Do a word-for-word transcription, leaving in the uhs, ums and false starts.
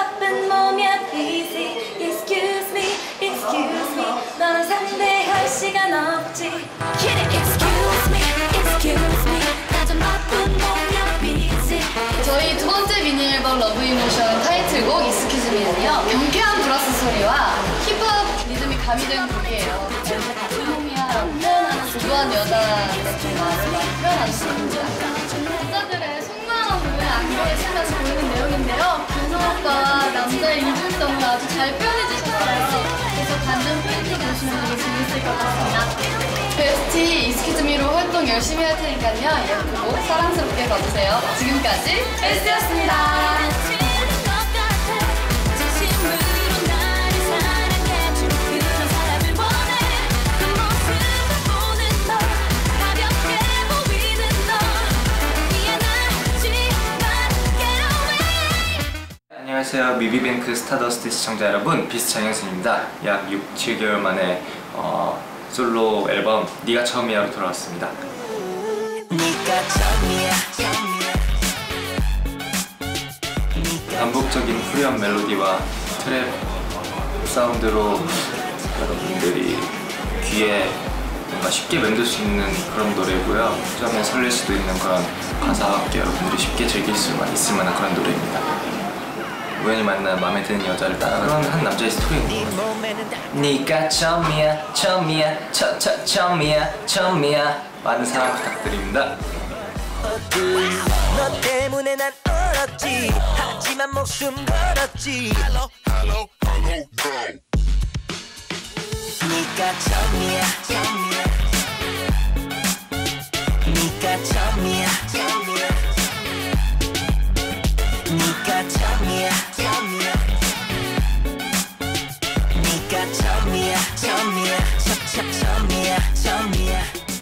바쁜 몸이야 busy excuse me excuse me 너를 상대할 시간 없지 Kid it excuse me excuse me 나 좀 바쁜 몸이야 busy 저희 두 번째 미니 앨범 러브 이모션 타이틀곡 Excuse Me는요 경쾌한 브라스 소리와 힙합 리듬이 가미된 곡이에요. 이렇게 바쁜 몸이야라고 표현하는 조조한 여자들의 마음을 많이 표현하는 곡입니다. 여자들의 속마음 부분에 안경을 쓰면서 보이는 내용인데요. 근성 오빠와 남자의 이중성을 아주 잘 표현해 주셨어요. 그래서 반전 포인트 보시면 되게 재밌을 것 같습니다. 베스티 Excuse Me로 활동 열심히 할 테니까요. 예쁘고 사랑스럽게 봐주세요. 지금까지 베스티였습니다. 안녕하세요. 뮤비뱅크 스타더스트 시청자 여러분, 비스 장영순입니다. 약 육, 칠 개월 만에 어, 솔로 앨범 네가 처음이야로 돌아왔습니다. 반복적인 후렴 멜로디와 트랩 사운드로 여러분들이 귀에 뭔가 쉽게 맴돌 수 있는 그런 노래고요. 처음에 설렐 수도 있는 그런 가사와 함께 여러분들이 쉽게 즐길 수 있을 만한 그런 노래입니다. 우연히 만난 마음에 드는 여자를 따라가는 한 남자의 스토리입니다. 네가 처음이야 처음이야 처처 처음이야 처음이야 많은 사랑 부탁드립니다. 너 때문에 난 얼었지 하지만 목숨 걸었지 Hello, hello, hello, no. 네가 처음이야 처음이야 네가 처음이야 처음이야 네가 처음이야 처음이야 네가 처음이야 처음이야 처처 처음이야 처음이야